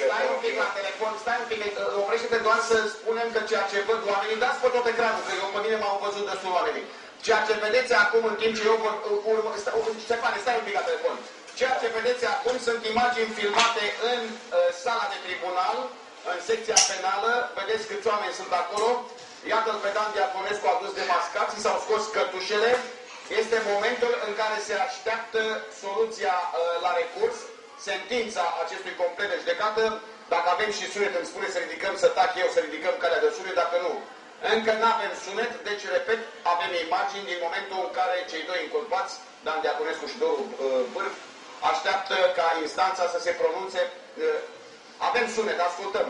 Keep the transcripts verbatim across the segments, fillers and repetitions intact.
Stai un pic la telefon, stai un pic, oprește-te doar să spunem că ceea ce văd oamenii, dați pe tot ecranul, că eu pe mine m-au văzut destul oamenii. Ceea ce vedeți acum în timp ce eu urmă, Ștefane, stai un pic la telefon. Ceea ce vedeți acum sunt imagini filmate în uh, sala de tribunal, în secția penală, vedeți câți oameni sunt acolo. Iată-l pe Dan Diaconescu adus de mascați, s-au scos cătușele. Este momentul în care se așteaptă soluția uh, la recurs, sentința acestui complet de judecată. Dacă avem și sunet, îmi spune să ridicăm, să tac eu, să ridicăm calea de sunet, dacă nu. Încă nu avem sunet, deci, repet, avem imagini din momentul în care cei doi inculpați, Dan Diaconescu și Doru uh, Bârf, așteaptă ca instanța să se pronunțe. Uh, avem sunet, ascultăm.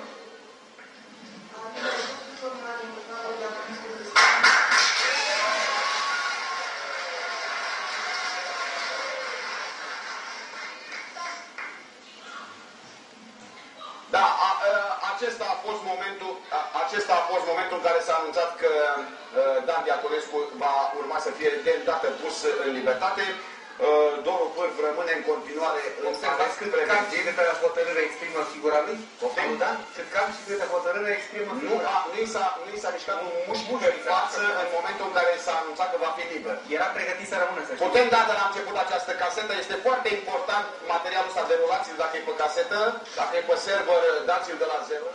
Da, a, a, acesta a fost momentul, a, acesta a fost momentul în care s-a anunțat că a, Dan Diaconescu va urma să fie de îndată pus în libertate. Doru Bârf rămâne în continuare în arest preventiv. Cât cam și hotărâre exprimă figura lui? Da? Cât cam și câte hotărâre exprimă figura lui? Nu i s-a mișcat un mușchi în față în momentul în care s-a anunțat că va fi liber. Era pregătit să rămână, să știi. Putem da de la început această casetă. Este foarte important materialul ăsta. Derulați-l dacă e pe casetă. Dacă e pe server, dați-l de la zero.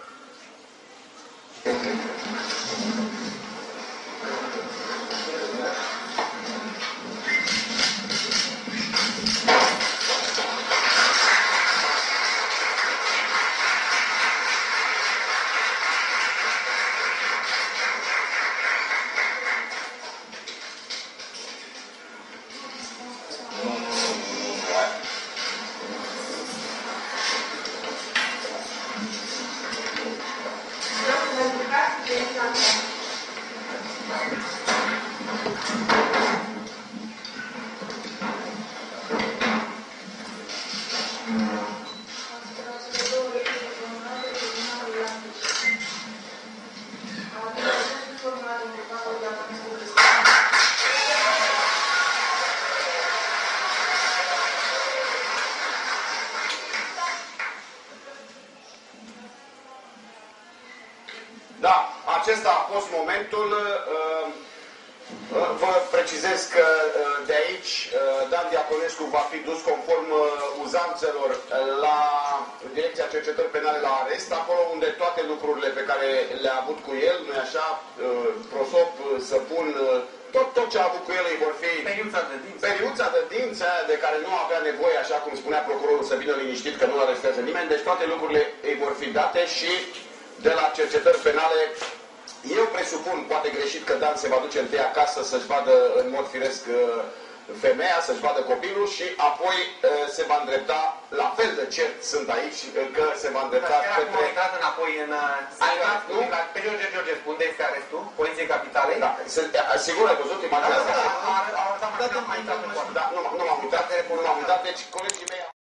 Da, acesta a fost momentul. Vă precizez că de aici Dan Diaconescu va fi dus conform uzanțelor la Direcția Cercetări Penale la arest, acolo unde toate lucrurile pe care le-a avut cu el, nu-i așa, prosop, săpun, tot, tot ce a avut cu el îi vor fi... Periuța de dinți. Periuța de dinți, de care nu avea nevoie, așa cum spunea procurorul, să vină liniștit că nu-l arestează nimeni, deci toate lucrurile îi vor fi date și de la cercetări penale, eu presupun, poate greșit, că Dan se va duce întâi acasă să-și vadă în mod firesc femeia, să-și vadă copilul și apoi se va îndrepta, la fel de cert sunt aici, că se va îndrepta către... Dar intrat înapoi în... Pe George Georgescu, unde este arestul? Poliției Capitalei? Da, sigur ai văzut imaginea asta? Da, da, da, nu m-am uitat, deci colegii mei